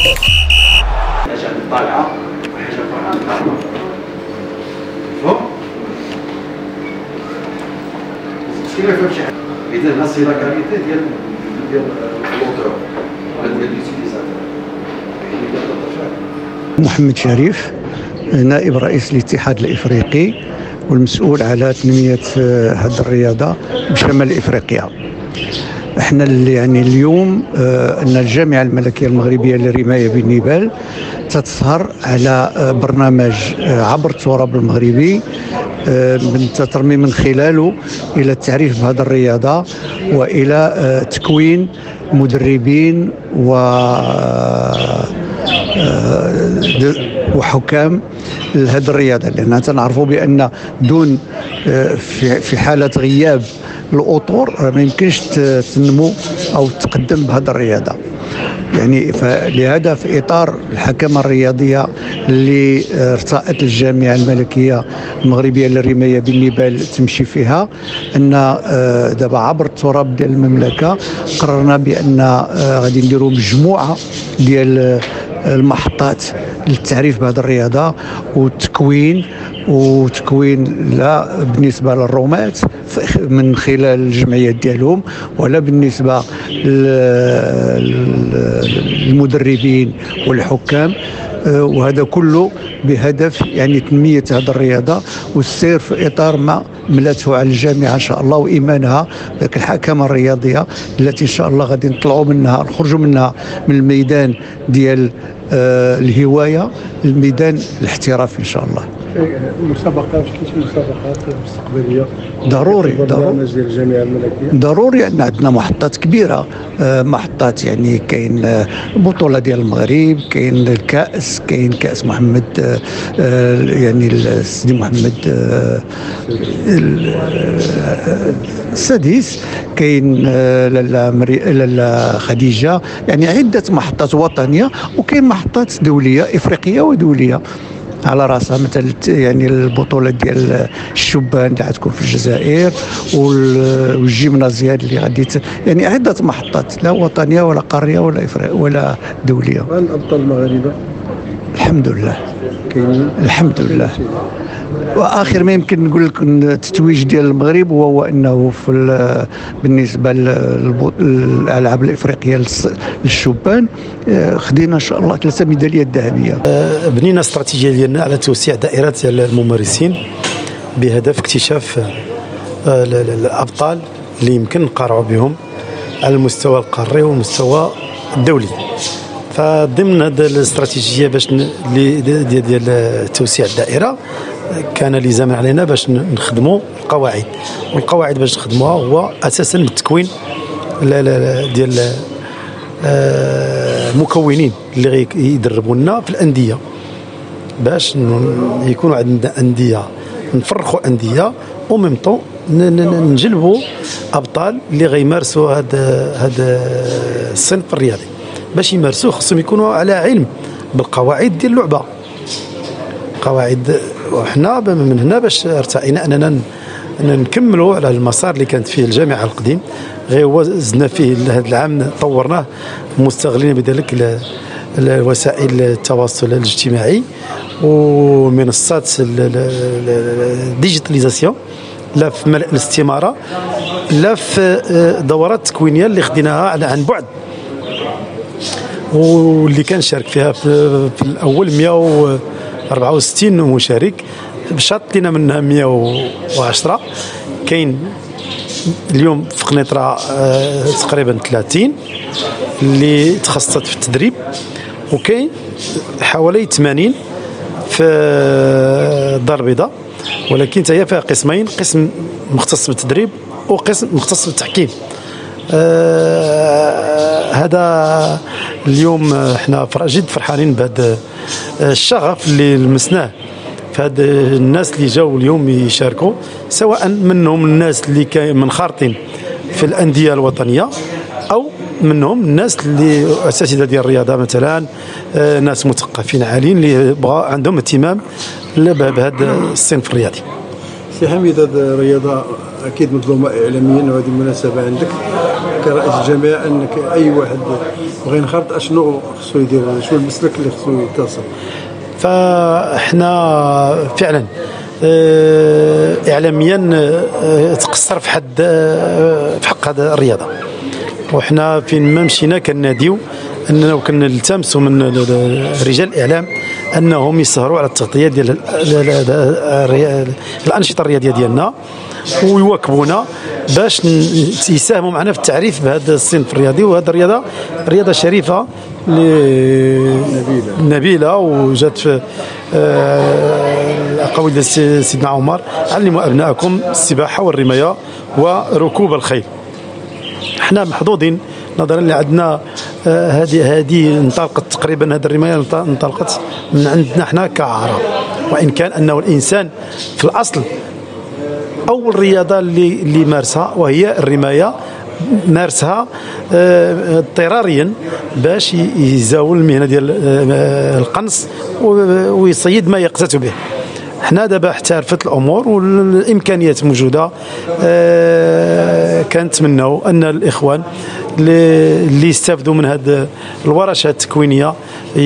حاجه طالعه وحاجه طالعه فهم كيف فهم شي حاجه اذا لا سي لا كاليتي ديال لوتور ولا ديال ليوتيليزاتور. محمد شريف، نائب رئيس الاتحاد الافريقي والمسؤول على تنميه هذه الرياضه بشمال افريقيا. احنا يعني اليوم ان الجامعه الملكيه المغربيه للرمايه بالنبال تسهر على برنامج عبر التراب المغربي ترمي من خلاله الى التعريف بهذه الرياضه والى تكوين مدربين وحكام لهذه الرياضه، لان تنعرفوا بان دون في حاله غياب الاطور ما يمكنش تنمو او تقدم بهذه الرياضه. يعني فلهذا في اطار الحكمه الرياضيه اللي ارتأت الجامعه الملكيه المغربيه للرمايه بالنبال تمشي فيها، ان دابا عبر التراب ديال المملكه قررنا بان غادي نديروا مجموعه ديال المحطات للتعريف بهذه الرياضه وتكوين لا بالنسبه للرماة من خلال الجمعيات ديالهم، ولا بالنسبه للمدربين والحكام، وهذا كله بهدف يعني تنميه هذه الرياضه والسير في اطار ما ملته على الجامعه ان شاء الله وايمانها ذاك الحكمه الرياضيه التي ان شاء الله غادي نطلعوا منها نخرجوا منها من الميدان ديال الهوايه للميدان الاحترافي ان شاء الله. مسابقات كاين مسابقات مستقبليه ضروري برنامج ديال الجامعه الملكيه ضروري ان عندنا محطات كبيره، محطات يعني كاين البطوله ديال المغرب، كاين الكاس، كاين كاس محمد يعني سيدي محمد السادس، كاين لاله خديجه، يعني عده محطات وطنيه وكاين محطات دوليه افريقيه ودوليه على راسها مثل يعني البطوله ديال الشبان اللي غتكون في الجزائر والجيمنازيات اللي غادي يعني عده محطات لا وطنيه ولا قاريه ولا افريقيه ولا دوليه. الابطال المغاربه الحمد لله كاينين الحمد لله. واخر ما يمكن نقول لك التتويج ديال المغرب هو انه في بالنسبه للالعاب الافريقيه للشبان خدينا ان شاء الله 3 ميداليات ذهبيه. بنينا استراتيجيه ديالنا على توسيع دائره الممارسين بهدف اكتشاف الابطال اللي يمكن نقارعوا بهم على المستوى القاري والمستوى الدولي. فضمن هذه الاستراتيجيه باش ديال توسيع الدائره كان لزاما علينا باش نخدموا القواعد، والقواعد باش نخدموها هو اساسا التكوين ديال المكونين اللي يدربوا لنا في الانديه باش يكونوا عندنا انديه، نفرخوا انديه وميم طون نجلبوا ابطال اللي غيمارسوا هذا الصنف الرياضي. باش يمارسوه خصهم يكونوا على علم بالقواعد ديال اللعبه. قواعد وحنا من هنا باش ارتئينا اننا نكملوا على المسار اللي كانت فيه الجامعه القديم، غير وزدنا فيه هذا العام طورناه مستغلين بذلك وسائل التواصل الاجتماعي ومنصات الديجيتاليزاسيون، لا في ملء الاستماره لا في دورات تكوينيه اللي خديناها عن بعد، واللي كان شارك فيها في الاول 164 مشارك، شاط لنا منها 110. كاين اليوم في قنيطره تقريبا 30 اللي تخصصت في التدريب، وكاين حوالي 80 في الدار البيضاء، ولكن هي فيها قسمين، قسم مختص بالتدريب وقسم مختص بالتحكيم. هذا اليوم احنا جد فرحانين بهذا الشغف اللي لمسناه في هاد الناس اللي جاوا اليوم يشاركوا، سواء منهم الناس اللي كاين منخرطين في الانديه الوطنيه او منهم الناس اللي اساتذه ديال الرياضه مثلا، ناس مثقفين عاليين اللي بغا عندهم اهتمام بهذا الصنف الرياضي. سي حميد، هذه الرياضه اكيد مظلومه اعلاميا، وهذه المناسبه عندك كرئيس الجمعيه انك اي واحد بغى ينخرط اشنو خصو يدير، شنو المسلك اللي خصو يتصل. فاحنا فعلا اعلاميا تقصر في حق هذه الرياضه، وحنا فين ما مشينا كناديو اننا كنلتمسوا من رجال الاعلام انهم يسهروا على التغطيه ديال الانشطه الرياضيه ديالنا ويواكبونا باش يساهموا معنا في التعريف بهذا الصنف الرياضي. وهذه الرياضه رياضه شريفه نبيله وجات في الاقاويل ديال سيدنا عمر: علموا ابنائكم السباحه والرمايه وركوب الخيل. احنا محظوظين نظرا اللي عندنا هذه انطلقت تقريبا، هذه الرمايه انطلقت من عندنا احنا كعرب، وان كان انه الانسان في الاصل اول رياضه اللي مارسها وهي الرمايه، مارسها اضطراريا باش يزاول المهنه ديال القنص ويصيد ما يقتات به. حنا دابا احترفت الامور والامكانيات موجوده، كنتمناو ان الاخوان اللي يستافدوا من هذه الورشات التكوينيه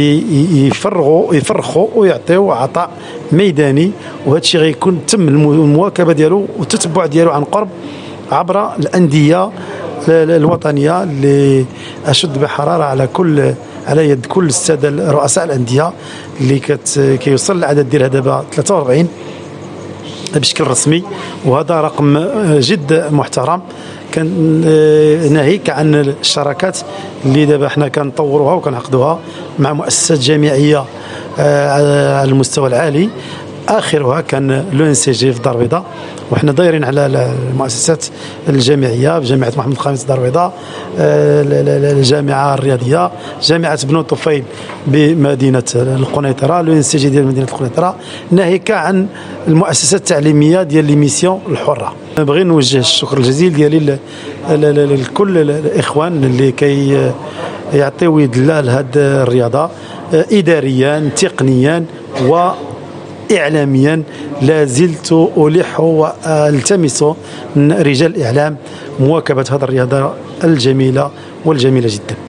يفرخوا ويعطيوا عطاء ميداني، وهذا الشيء غيكون تم المواكبه ديالو والتتبع ديالو عن قرب عبر الانديه الوطنيه اللي اشد بحراره على يد كل الساده رؤساء الانديه اللي كيوصل العدد ديالها دابا 43 بشكل رسمي، وهذا رقم جد محترم. كان ناهيك عن الشراكات اللي دابا حنا كنطوروها وكنعقدوها مع مؤسسات جامعيه على المستوى العالي، اخرها كان لو ان سي جي في دار البيضاء، وحنا دايرين على المؤسسات الجامعيه بجامعه محمد الخامس دار البيضاء، الجامعه الرياضيه، جامعه بنو طفيل بمدينه القنيطره، لو ان سي جي ديال مدينه القنيطره، ناهيك عن المؤسسات التعليميه ديال لي ميسيون الحره. نبغي نوجه الشكر الجزيل ديالي لكل الاخوان اللي يعطيو يد لهذه الرياضه اداريا تقنيا وإعلاميا. لا زلت ألح والتمس من رجال الإعلام مواكبة هذه الرياضة الجميلة والجميلة جدا.